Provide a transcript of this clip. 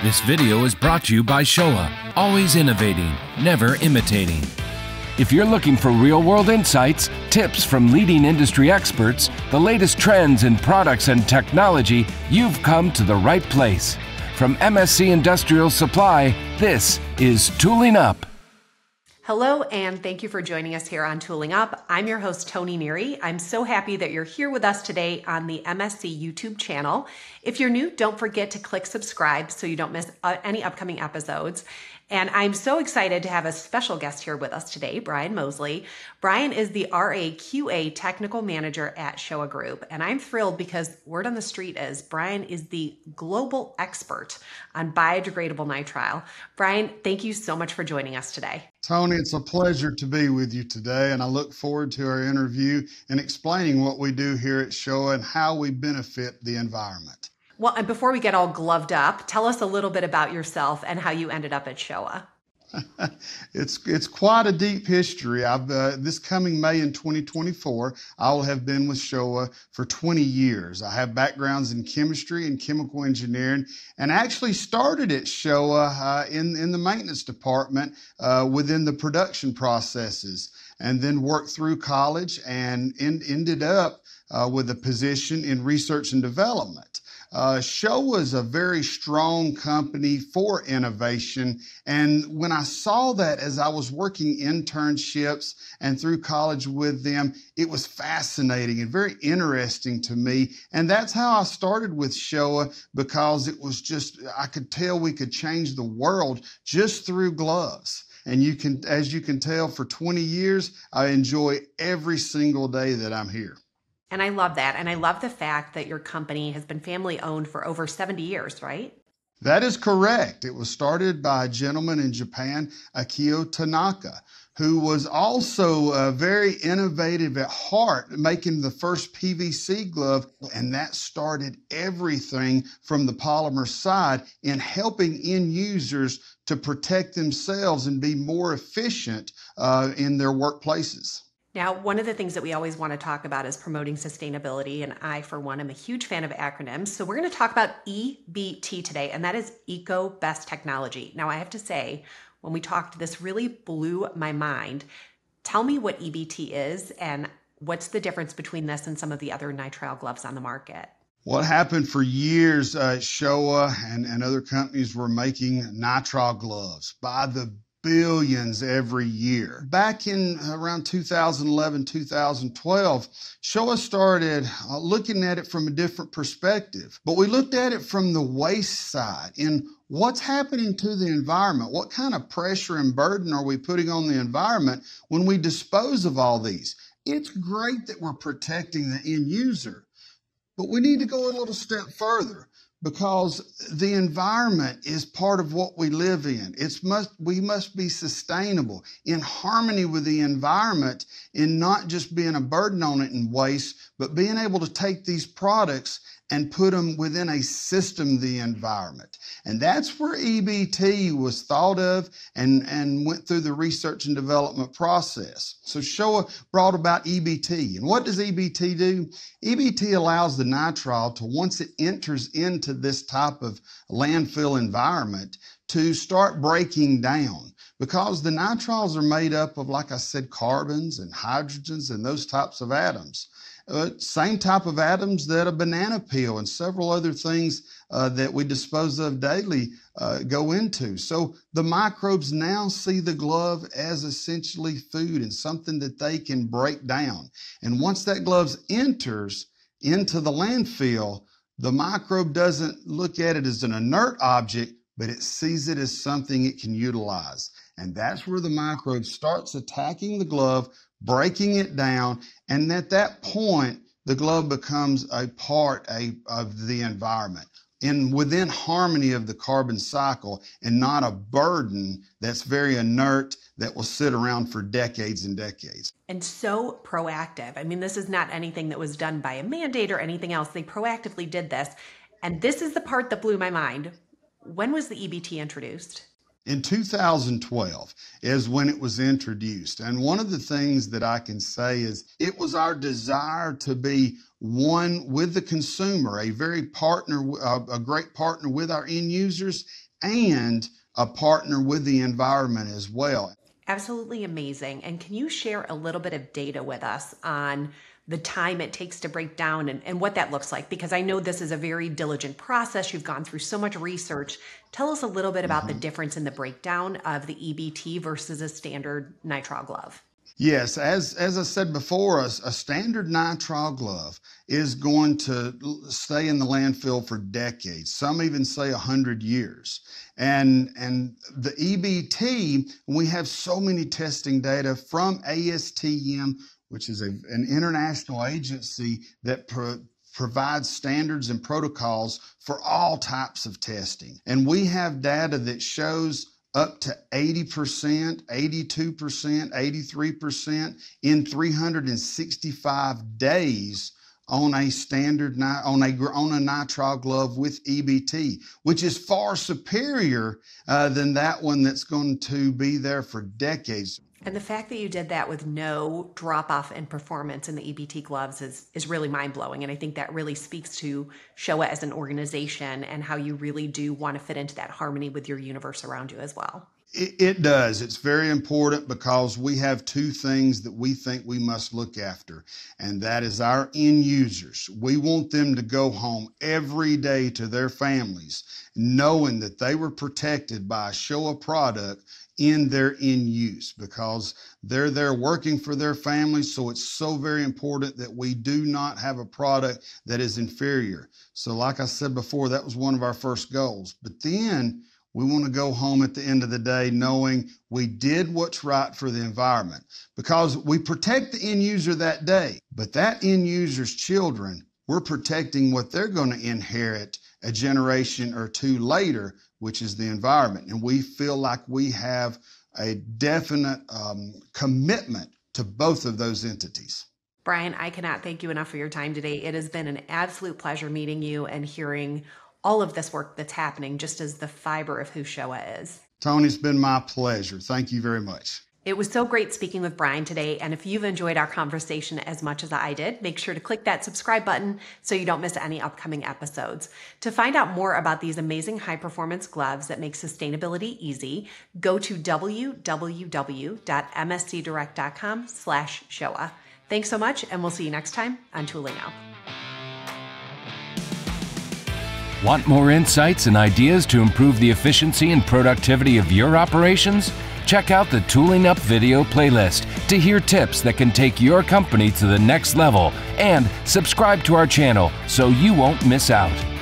This video is brought to you by SHOWA, always innovating, never imitating. If you're looking for real-world insights, tips from leading industry experts, the latest trends in products and technology, you've come to the right place. From MSC Industrial Supply, this is Tooling Up. Hello, and thank you for joining us here on Tooling Up. I'm your host, Toni Neary. I'm so happy that you're here with us today on the MSC YouTube channel. If you're new, don't forget to click subscribe so you don't miss any upcoming episodes. And I'm so excited to have a special guest here with us today, Brian Moseley. Brian is the RAQA Technical Manager at SHOWA Group. And I'm thrilled because word on the street is Brian is the global expert on biodegradable nitrile. Brian, thank you so much for joining us today. Toni, it's a pleasure to be with you today, and I look forward to our interview and explaining what we do here at SHOWA and how we benefit the environment. Well, and before we get all gloved up, tell us a little bit about yourself and how you ended up at SHOWA. It's quite a deep history. This coming May in 2024, I will have been with SHOWA for 20 years. I have backgrounds in chemistry and chemical engineering, and actually started at SHOWA in the maintenance department within the production processes, and then worked through college and ended up with a position in research and development. SHOWA is a very strong company for innovation, and when I saw that as I was working internships and through college with them, it was fascinating and very interesting to me, and that's how I started with SHOWA, because it was just, I could tell we could change the world just through gloves. And you can, as you can tell, for 20 years, I enjoy every single day that I'm here. And I love that. And I love the fact that your company has been family owned for over 70 years, right? That is correct. It was started by a gentleman in Japan, Akio Tanaka, who was also very innovative at heart, making the first PVC glove. And that started everything from the polymer side in helping end users to protect themselves and be more efficient in their workplaces. Now, one of the things that we always want to talk about is promoting sustainability, and I, for one, am a huge fan of acronyms. So we're going to talk about EBT today, and that is Eco Best Technology. Now, I have to say, when we talked, this really blew my mind. Tell me what EBT is, and what's the difference between this and some of the other nitrile gloves on the market? What happened for years, SHOWA and other companies were making nitrile gloves by the billions every year. Back in around 2011, 2012, SHOWA started looking at it from a different perspective. But we looked at it from the waste side, in what's happening to the environment. What kind of pressure and burden are we putting on the environment when we dispose of all these? It's great that we're protecting the end user, but we need to go a little step further, because the environment is part of what we live in. We must be sustainable, in harmony with the environment, in not just being a burden on it in waste, but being able to take these products and put them within a system, the environment. And that's where EBT was thought of and went through the research and development process. So SHOWA brought about EBT. And what does EBT do? EBT allows the nitrile to, once it enters into this type of landfill environment, to start breaking down. Because the nitriles are made up of, like I said, carbons and hydrogens and those types of atoms. Same type of atoms that a banana peel and several other things that we dispose of daily go into. So the microbes now see the glove as essentially food and something that they can break down. And once that glove enters into the landfill, the microbe doesn't look at it as an inert object, but it sees it as something it can utilize. And that's where the microbe starts attacking the glove, breaking it down, and at that point, the glove becomes a part of the environment and within harmony of the carbon cycle, and not a burden that's very inert that will sit around for decades and decades. And so proactive. I mean, this is not anything that was done by a mandate or anything else. They proactively did this. And this is the part that blew my mind. When was the EBT introduced? In 2012 is when it was introduced. And one of the things that I can say is it was our desire to be one with the consumer, a great partner with our end users, and a partner with the environment as well. Absolutely amazing. And can you share a little bit of data with us on the time it takes to break down and what that looks like? Because I know this is a very diligent process. You've gone through so much research. Tell us a little bit about the difference in the breakdown of the EBT versus a standard nitrile glove. Yes, as I said before, a standard nitrile glove is going to stay in the landfill for decades. Some even say 100 years. And the EBT, we have so many testing data from ASTM, which is an international agency that provides standards and protocols for all types of testing. And we have data that shows up to 80%, 82%, 83% in 365 days on a standard on a nitrile glove with EBT, which is far superior than that one that's going to be there for decades. And the fact that you did that with no drop off in performance in the EBT gloves is really mind blowing. And I think that really speaks to SHOWA as an organization and how you really do want to fit into that harmony with your universe around you as well. It does. It's very important because we have two things that we think we must look after, and that is our end users. We want them to go home every day to their families knowing that they were protected by a SHOWA product in their end use, because they're there working for their families. So it's so very important that we do not have a product that is inferior. So like I said before, that was one of our first goals. But then we want to go home at the end of the day knowing we did what's right for the environment, because we protect the end user that day, but that end user's children, we're protecting what they're going to inherit a generation or two later, which is the environment. And we feel like we have a definite commitment to both of those entities. Brian, I cannot thank you enough for your time today. It has been an absolute pleasure meeting you and hearing all of this work that's happening just as the fiber of who SHOWA is. Toni, it's been my pleasure. Thank you very much. It was so great speaking with Brian today, and if you've enjoyed our conversation as much as I did, make sure to click that subscribe button so you don't miss any upcoming episodes. To find out more about these amazing high-performance gloves that make sustainability easy, go to www.mscdirect.com/SHOWA. Thanks so much, and we'll see you next time on Tooling Up. Want more insights and ideas to improve the efficiency and productivity of your operations? Check out the Tooling Up video playlist to hear tips that can take your company to the next level, and subscribe to our channel so you won't miss out.